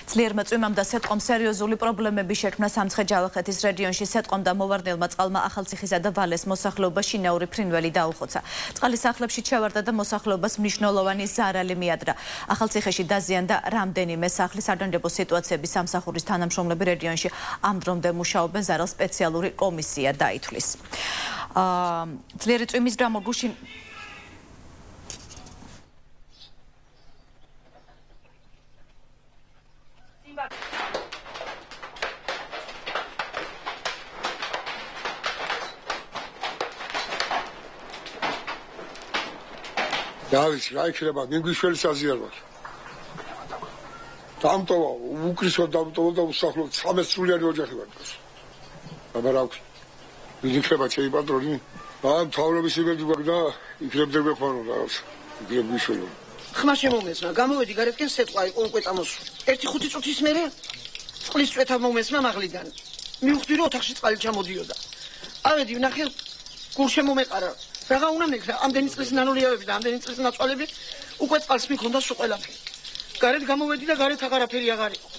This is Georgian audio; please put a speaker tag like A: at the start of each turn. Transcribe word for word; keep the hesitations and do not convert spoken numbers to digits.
A: ძლიერ მოწვიმამ და სეტყომ სერიოზული პრობლემები შექმნა სამცხე-ჯავახეთის რეგიონში. სეტყომ და მოვარდნილმა წყალმა ახალციხისა და ვალეს მოსახლეობა შინაური ფრინველი დაუხოცა. წყალი სახლებში ჩავარდა და მოსახლეობას მნიშვნელოვანი ზარალი მიადრა. ახალციხეში დაზიანდა რამდენიმე სახლი. სარდანდებო სიტუაციების სამსახურის თანამშრომლები რეგიონში ამ დრომდე მუშაობენ. ზარალს სპეციალური კომისია დაითვლის. ძლიერი წვიმის გამო გუშინ
B: Davis, რა იქნება, მინგვიშველი საზიარმა. დამტოვა, უკრისო დამტოვა და უსახლოდ ცხრამეტ სრულიანი ოჯახი ვარ. აბა რა ვქი. ვინ იქნება ჩემი პატრონი? აა თავრობის იმედი გვაქვს და იქნებ გვექვანო რაღაც. იქნებ გიშველი.
C: ხმა შემომესმა, გამოვედი გარეთკენ სეტყვა იყო უკვე წამოსული. ერთი ხუთი წუთის მერე წყლის წვეთა მომესმა მაღლიდან. მივხვდი რომ ოთახში წყალი ჩამოდიოდა. ავედი ვნახე გულ შემომეყარა. Raga una mekra, ამდენი წლის ნანოლიავები და ამდენი წლის ნაცვალები უკვე წყალს მიქონდა სულ ყველაფერი. გარეთ გამოვედი და გარეთ აღარაფერი აღარ იყო.